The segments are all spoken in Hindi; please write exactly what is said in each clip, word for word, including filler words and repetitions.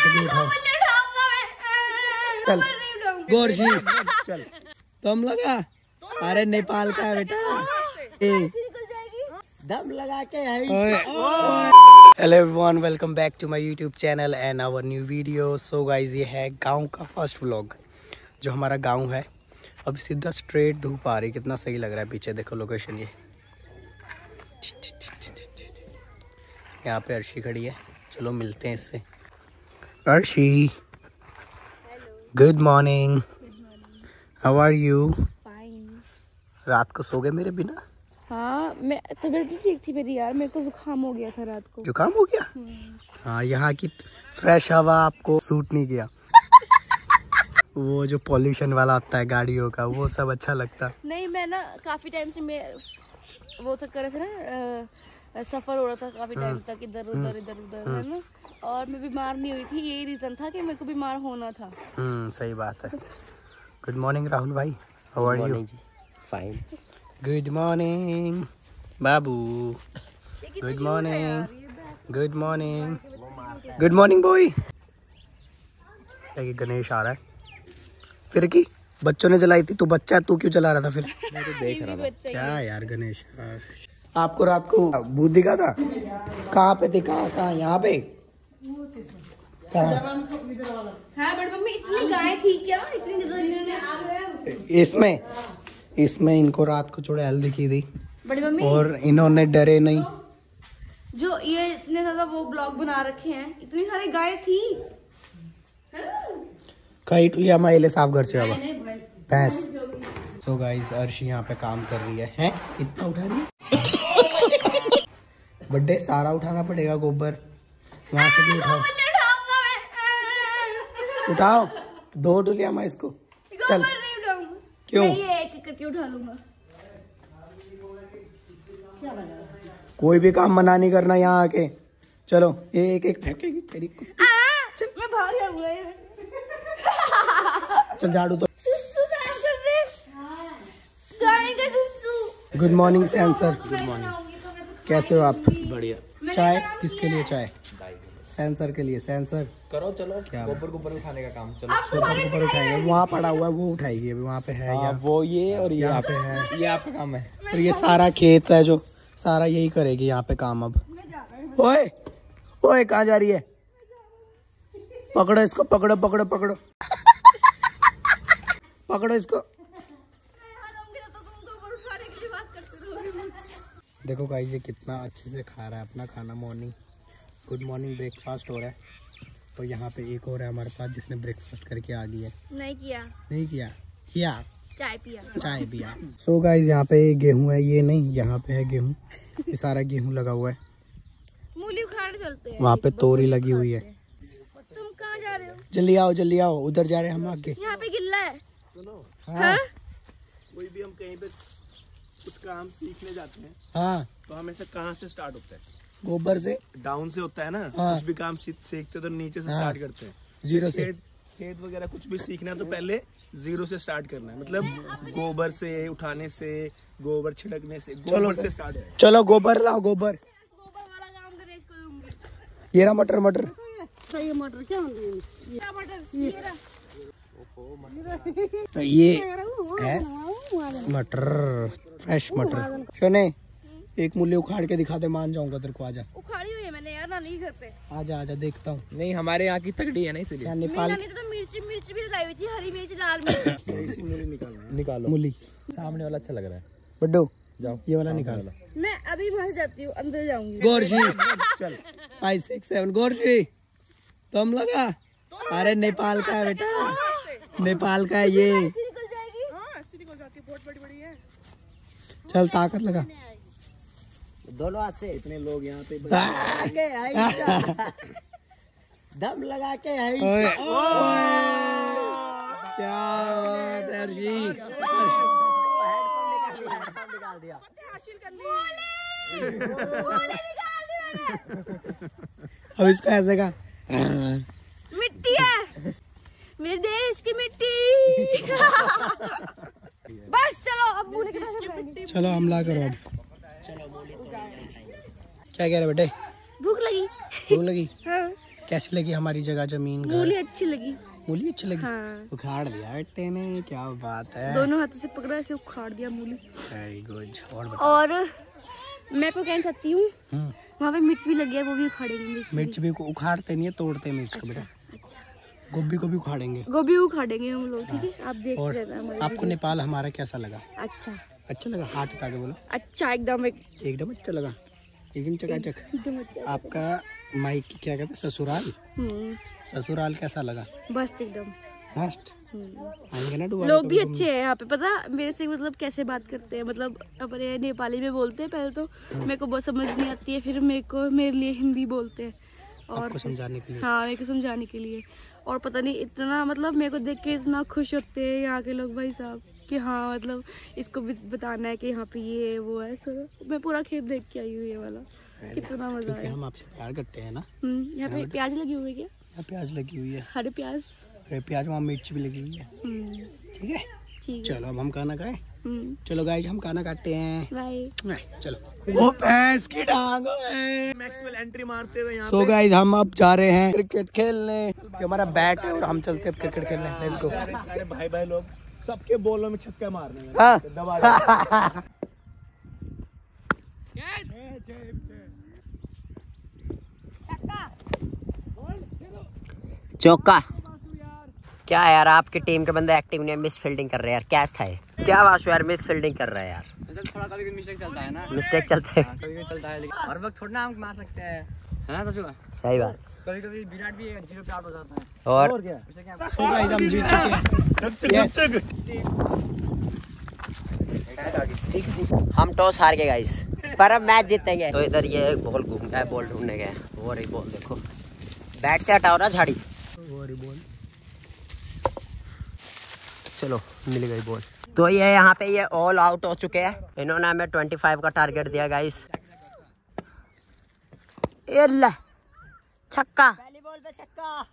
से भी उठाओ। चल गोरशी चल तुम लगा। अरे नेपाल का है बेटा, दम लगा के है। Hello everyone, welcome back to my YouTube channel and our new video. So guys, ये है गांव का फर्स्ट व्लॉग जो हमारा गांव है। अब सीधा स्ट्रेट धूप आ रही, कितना सही लग रहा है। पीछे देखो लोकेशन, ये यहाँ पे अर्शी खड़ी है। चलो मिलते हैं इससे। Arshi, good morning, how are you? Fine. रात को सो गए मेरे बिना? हाँ, मैं तबीयत नहीं ठीक थी मेरी यार, मेरे को जुकाम हो गया था रात को। जुकाम हो गया? हाँ, यहाँ की फ्रेश हवा आपको सूट नहीं किया। वो जो पॉल्यूशन वाला होता है गाड़ियों का, वो सब अच्छा लगता नहीं। मैं ना काफी टाइम से मैं वो तो कर रहे थे ना, सफर हो रहा था काफी टाइम तक, इधर उधर इधर उधर है ना, और मैं बीमार नहीं हुई थी। यही रीजन था कि मेरे को बीमार होना था। हम्म सही बात है। गुड मॉर्निंग राहुल भाई, how are you? Fine. Good morning बाबू, good morning, good morning, good morning boy. Ganesh आ रहा है फिर की बच्चों ने जलाई थी, तू बच्चा तू क्यों चला रहा था फिर? मैं तो देख रहा था। क्या यार गणेश, आपको रात को भूत दिखा था? कहाँ पे दिखा? कहाँ? यहाँ पे? हाँ बट मम्मी, इतनी गाय थी क्या? इतनी ज्यादा? इसमें इसमें इनको रात को थोड़ी हेल्थ दिखी थी बड़ी मम्मी, और इन्होंने डरे नहीं। जो ये इतने ज्यादा वो ब्लॉग बना रखे हैं, इतनी सारी गाय थी। कई टुलिया माइले साफ घर से आवा भैंस। सो गाइस, अर्शी यहाँ पे काम कर रही है। हैं इतना उठा रही है? बड्डे सारा उठाना पड़ेगा, गोबर वहां से भी उठाओ। उठाओ दो टुलिया माँ इसको। चल क्यों? ये एक एक करके उठा लूंगा। कोई भी काम मना नहीं करना यहाँ आके। चलो ये एक एक फेंकेगी तेरी को। चल मैं भाग जाऊंगा। चल झाड़ू तो। सुसु साफ कर दे। गाय का सुसु। गुड मॉर्निंग सेंसर, गुड मॉर्निंग। कैसे हो आप? बढ़िया। चाय किसके लिए? चाय सेंसर के लिए। सेंसर करो चलो, क्या गोबर गोबर उठाने का काम। चलो गोबर गोबर उठाएंगे, वहाँ पड़ा हुआ है वो उठाएगी। अभी वहाँ पे है या वो ये और ये यहाँ पे है, ये आपका काम है। और ये सारा खेत है जो सारा यही करेगी यहाँ पे काम। अब ओए ओए कहाँ जा रही है? पकड़ो इसको, पकड़ो पकड़ो पकड़ो पकड़ो इसको। देखो गाइस, ये कितना अच्छे से खा रहा है अपना खाना। मॉर्निंग गुड मॉर्निंग ब्रेकफास्ट हो रहा है। तो यहाँ पे एक और है हमारे पास जिसने ब्रेकफास्ट करके आ गई है। नहीं किया। नहीं किया? किया, चाय पिया। चाय पिया। सो गाइस, यहाँ पे गेहूं है, ये नहीं, यहाँ पे है गेहूं। ये सारा गेहूं लगा हुआ है। मूली उखाड़ चलते हैं। वहाँ पे तोरी लगी हुई है। तुम कहाँ जा रहे हो? जल्दी आओ जल्दी आओ, उधर जा रहे हैं हम आगे। यहाँ पे गिल्ला है। हाँ कोई भी हम कहीं पे कुछ काम सीखने जाते हैं हाँ, तो हमेशा कहाँ से स्टार्ट होता है? गोबर से। डाउन से होता है ना। हाँ। कुछ भी काम सीखते तो नीचे से हाँ। स्टार्ट करते हैं, जीरो से। खेत खेत वगैरह कुछ भी सीखना है तो पहले जीरो से स्टार्ट करना है। मतलब गोबर से उठाने से, गोबर छिड़कने से, गोबर से स्टार्ट है। चलो गोबर लाओ, गोबर। गोबर वाला काम गणेश को दूंगी। ये रहा मटर, मटर सही मटर क्या होंगे? ये मटर, ये रहा। ये है मटर, फ्रेश मटर। सुने, एक मूली उखाड़ के दिखा दे, मान जाऊंगा तेरे को। आजा। उखाड़ी हुई है मैंने यार, नानी घर पे। आजा आजा, देखता हूँ। नहीं, हमारे यहाँ की तगड़ी है ना, इसलिए। नेपाल नानी तो मिर्ची मिर्ची भी लगाई हुई थी, हरी मिर्च, लाल मिर्च। सही सी मूली निकालना। निकालो। मूली सामने वाला अच्छा लग रहा है। बड्डो जाओ, ये वाला निकाल। मैं अभी मर जाती हूँ, अंदर जाऊंगी। गोरशी चल, फाइव सिक्स सेवन। गोरशी तुम लगा। अरे नेपाल का है बेटा, नेपाल का है ये। ऐसी निकल जाएगी। हाँ, ऐसी निकल जाती है, बहुत बड़ी बड़ी है। चल ताकत लगा। दोनों हाथ से। इतने लोग यहाँ पे दम लगा के है। ओए, क्या बात है अर्शी। निकाल दिया। अब इसको ऐसे का मिट्टी है, मेरे देश की मिट्टी। बस चलो अब मूली के पास जाएंगे। चलो हमला करो अब। क्या कह रहे बेटे? भूख लगी। भूख लगी? हाँ। कैसी लगी हमारी जगह जमीन घर? मूली अच्छी लगी। मूली अच्छी लगी? हाँ। उखाड़ दिया बेटे ने, क्या बात है। दोनों हाथों से पकड़ा ऐसे उखाड़ दिया मूली। Very good. और और मैं आपको कहना चाहती हूँ वहाँ पे मिर्च भी लगी है, वो भी उखाड़ेंगे। मिर्च, मिर्च भी उखाड़ते नहीं है, तोड़ते हैं मिर्च को बेटा। अच्छा। गोभी को भी उखाड़ेंगे। गोभी उखाड़ेंगे हम लोग, ठीक है। आप देख और लेना हमारे आपको नेपाल हमारा कैसा लगा? अच्छा। अच्छा लगा? हाथ उठा के बोलो। अच्छा, एकदम एक... एकदम अच्छा लगा, एकदम चकाचक। एकदम अच्छा। आपका माइक क्या कहते हैं, ससुराल? ससुराल कैसा लगा? बस एकदम मस्त। आएंगे ना दोबारा? लोग भी अच्छे हैं यहाँ पे, पता मेरे से मतलब कैसे बात करते हैं, मतलब अपने नेपाली में बोलते हैं पहले तो मेरे को बहुत समझ नहीं आती है, फिर मेरे को मेरे लिए हिंदी बोलते हैं और आपको समझाने के लिए। हाँ, मेरे को समझाने के लिए। और पता नहीं इतना मतलब मेरे को देख के इतना खुश होते हैं यहाँ के लोग भाई साहब कि हाँ मतलब इसको भी बताना है कि यहाँ पे ये है वो है। सो मैं पूरा खेत देख के आई हूँ ये वाला, कितना मजा आया। हम आपसे प्यार करते हैं ना। यहाँ पे प्याज लगी हुई है क्या? यहाँ प्याज लगी हुई है, हरे प्याज। अरे प्याज, वहाँ मिर्च भी लगी हुई है। ठीक है, ठीक है। चलो अब हम खाना खाएं। चलो गाइस हम खाना खाते हैं। बाय। चलो। वो भैंस की टांग है। मैक्सवेल एंट्री मारते हुए यहाँ सो गाइस हम अब जा रहे हैं क्रिकेट खेलने। ये हमारा बैट है और हम चलते हैं क्रिकेट खेलने। Let's go. सारे भाई भाई लोग सबके बॉलों में छक्के मारने हैं। हाँ। दबा चौका। क्या यार आपकी टीम के बंदे एक्टिव नहीं है, मिस फील्डिंग कर रहे हैं यार। क्या था ये? क्या वाशु यार मिस फील्डिंग कर रहा है यार। थोड़ा कभी मिस्टेक चलता है ना। मिस्टेक चलते हैं। कभी कभी चलता है लेकिन हर वक्त थोड़ा ना हम मार सकते हैं, है ना सचुआ? सही बात। कभी कभी विराट भी जीरो पे आउट हो जाता है। और, और क्या? उसे क्या सो गाइस हम जीत चुके हैं। हम टॉस हार गए गाइस, पर अब मैच जीतेंगे। तो इधर ये बॉल घूम गया, बॉल ढूंढने गए। वो रही बॉल, देखो बैट से हटाओ ना झाड़ी। वो रही बॉल। चलो मिल गई बॉल। तो ये यहाँ पे ये ऑल आउट हो चुके हैं। इन्होंने हमें पच्चीस का टारगेट दिया गाइस। ये ले छक्का, पहली बॉल पे छक्का।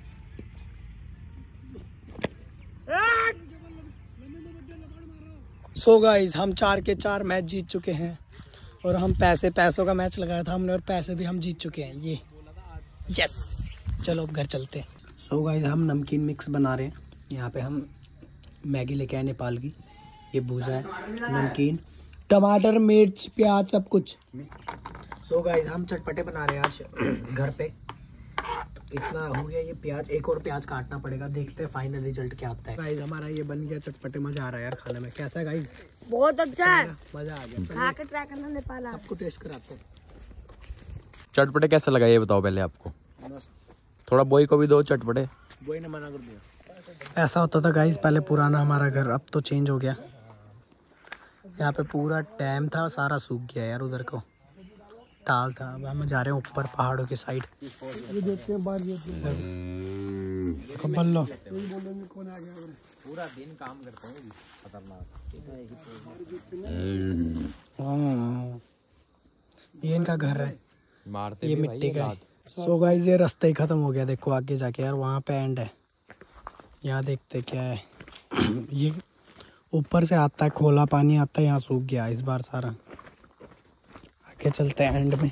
सो गाइस हम चार के चार मैच जीत चुके हैं और हम पैसे पैसों का मैच लगाया था हमने और पैसे भी हम जीत चुके हैं। ये यस। चलो अब घर चलते हैं। सो गाइस हम नमकीन मिक्स बना रहे हैं। यहाँ पे हम मैगी लेके आए नेपाल की। ये भूजा है, नमकीन, टमाटर, मिर्च, प्याज, सब कुछ। सो गाइस हम चटपटे बना रहे हैं आज घर पे। तो इतना हो गया ये प्याज, एक और प्याज काटना पड़ेगा। देखते हैं फाइनल रिजल्ट क्या आता है। गाइस हमारा ये बन गया चटपटे। मजा आ रहा है यार खाने में। कैसा है गाइस? बहुत अच्छा है, मजा आ गया। खा के ट्राई करना नेपाल। आपको टेस्ट कराते हैं। चटपटे कैसा लगा ये बताओ पहले आपको। थोड़ा बॉय को भी दो चटपटे। बॉय ने मना कर दिया। ऐसा होता था गाइस पहले पुराना हमारा घर, अब तो चेंज हो गया। यहाँ पे पूरा डैम था, सारा सूख गया यार। उधर को ताल था। अब हम जा रहे हैं ऊपर पहाड़ों के साइड। ये देखते हैं बाहर। देखो बल्लो पूरा दिन काम करते हैं, खतरनाक। ये इनका घर है, मारते ये मिट्टी का है। सो गाइस ये रास्ता ही खत्म हो गया। देखो आगे जाके यार, वहाँ पे एंड है। यहाँ देखते क्या है। ये ऊपर से आता है, खोला पानी आता है, यहाँ सूख गया इस बार सारा। आगे चलते हैं एंड में।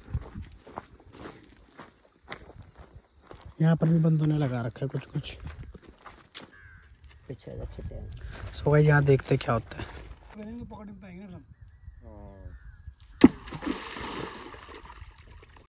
यहाँ पर भी बंदों ने लगा रखा है कुछ कुछ। पीछे अच्छे। सो गाइस यहाँ देखते क्या होता है।